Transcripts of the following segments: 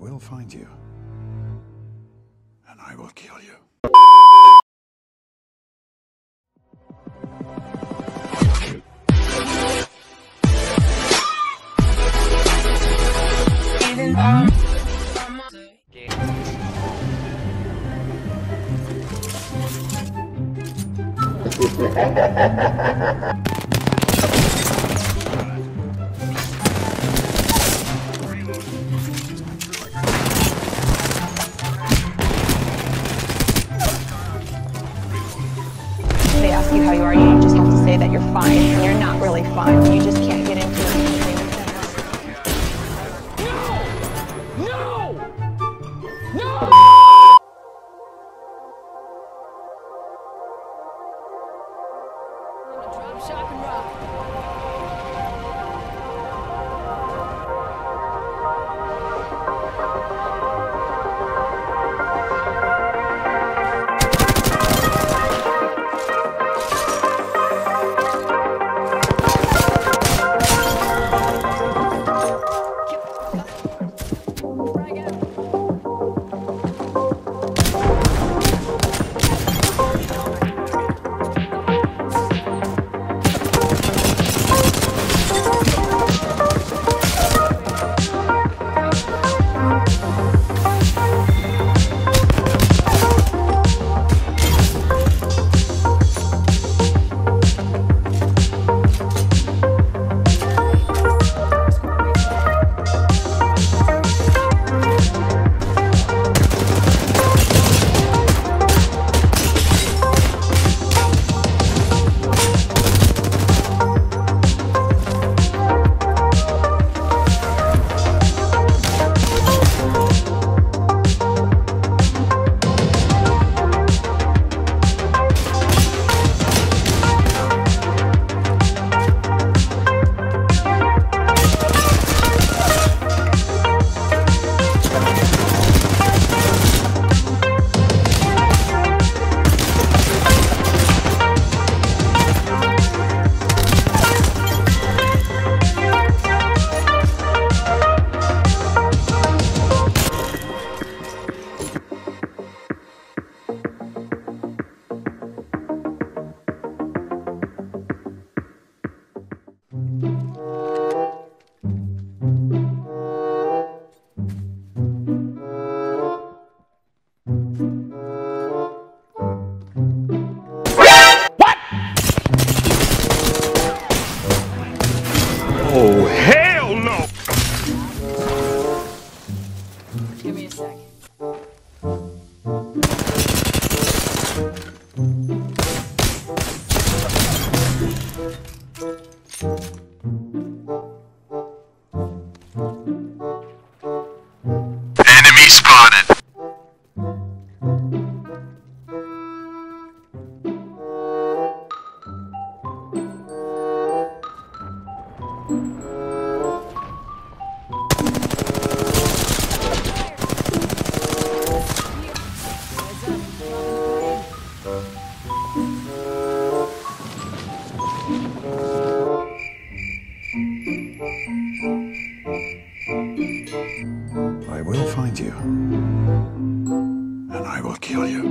will find you. And I will kill you. They ask you how you are, you just have to say that you're fine, and you're not really fine. You just can't get into it. Drop, shock, and rock. Oh, hell no! Give me a sec. Enemy spotted! I will find you. And I will kill you.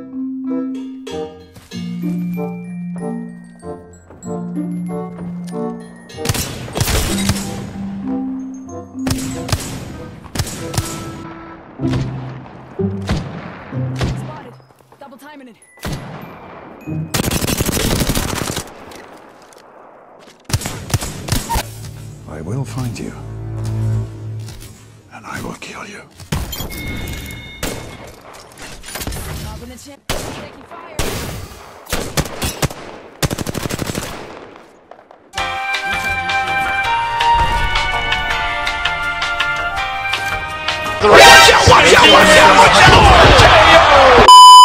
Spotted. Double timing it. I will find you. And I will kill you. Up in the chin. Taking fire. Watch out!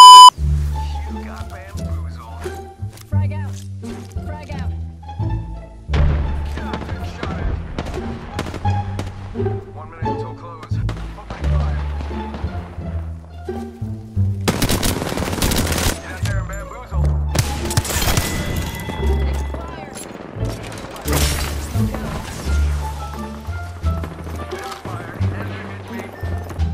Frag out. Frag out. 1 minute until close. Taking fire.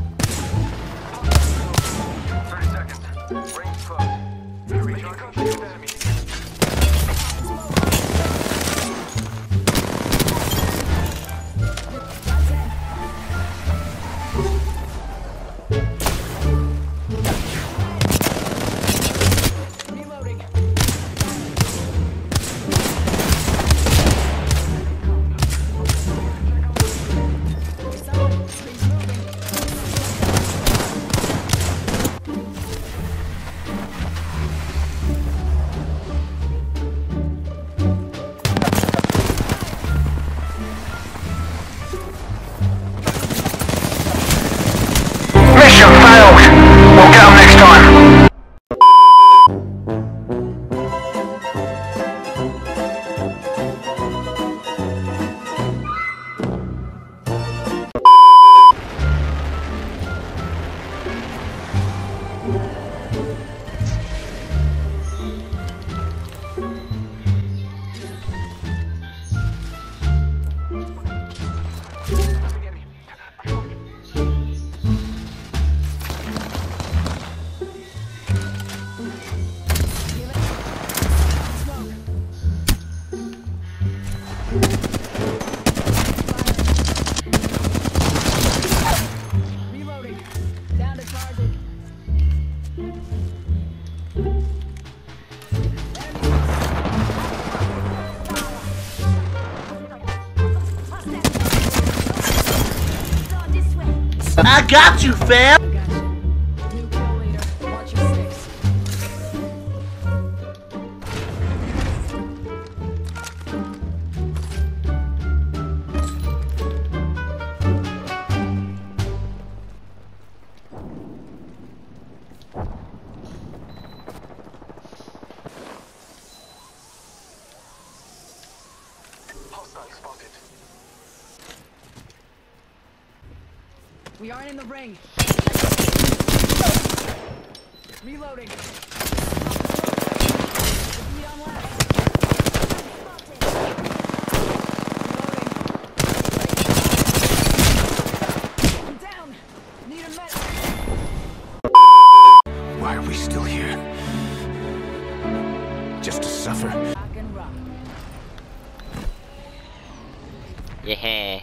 I got you, fam! Gotcha. New kill leader. Watch your six. We aren't in the ring. Reloading. Lead on left. Reloading. I'm down. Need a med. Why are we still here? Just to suffer? Rock and rock. Yeah.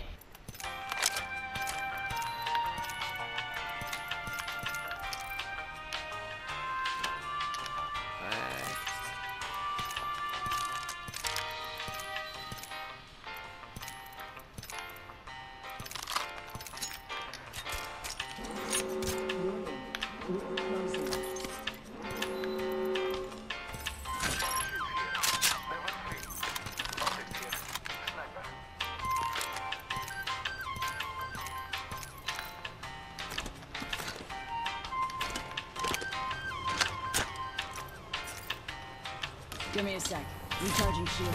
Give me a sec. Recharging shield.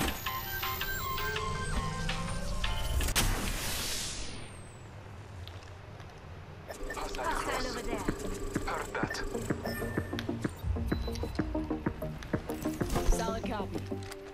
Heard that. Solid copy.